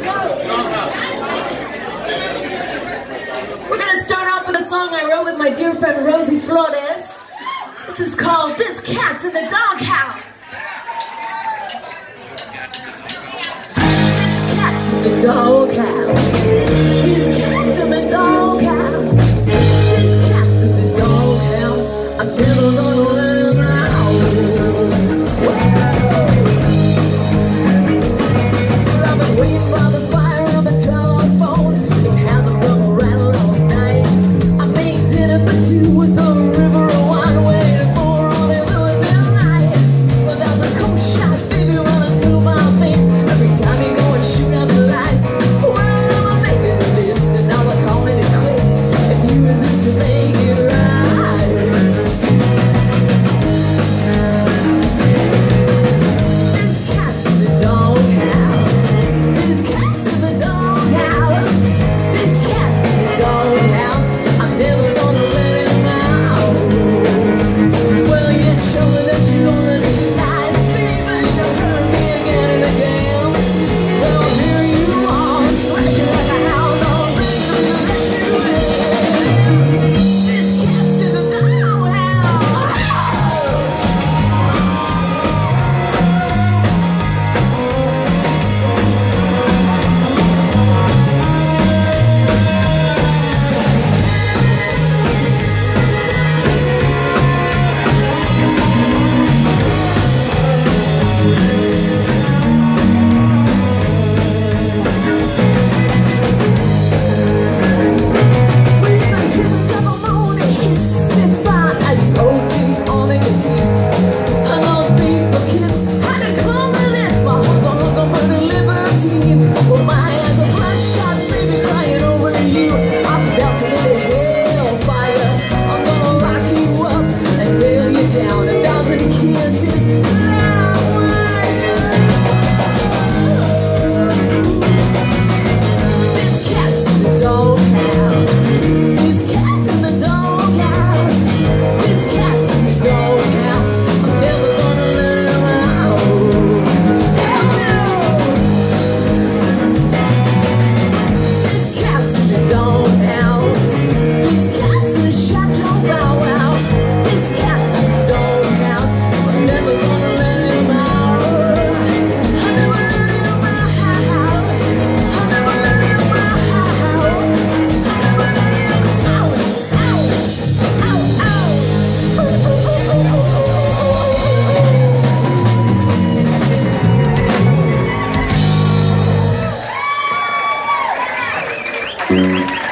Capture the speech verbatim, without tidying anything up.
We're gonna start off with a song I wrote with my dear friend Rosie Flores. This is called This Cat's in the Doghouse. This cat's in the doghouse. This cat's in the doghouse. This cat's in the doghouse. I'm never gonna let him out. Well, I've been waiting by the fire on the telephone. It hasn't rung a rattle all night. I made dinner for two with a river of wine waiting for all the little midnight. Well, there's a cold shot, baby, running through my face. Every time you go and shoot out the lights. Well, I'm making a list and now I'm calling it quits. If you resist to make it right. This cat's in the doghouse. This cat's in the doghouse. This cat's in the doghouse. I'm never gonna let him out. Well, you told me that you're gonna be nice, baby. You hurt me again and again. Well, here you are, scratching like a hound dog, ready to let you in. This cat's in the doghouse. We can hear the devil moan and hiss and fight as you O D on nicotine. Hung on beat for kids, had to come and lift my hugger, hugger, money, liberty. Well, my eyes are bloodshot, baby, crying over you. I'm melting in the hellfire. I'm gonna lock you up and nail you down. A thousand kisses. This cat's in the doghouse. This cat's in the doghouse. This cat's in the doghouse. I'm never gonna let him out. Hell no. This cat's in the doghouse. This cat's in the chateau. Wow, wow. This cat's in the doghouse. I'm never gonna let him out. I never let him out. I never let him out. I never let him out. Ow, ow, ow, ow. Ooh, ooh, ooh, ooh, ooh, ooh, ooh.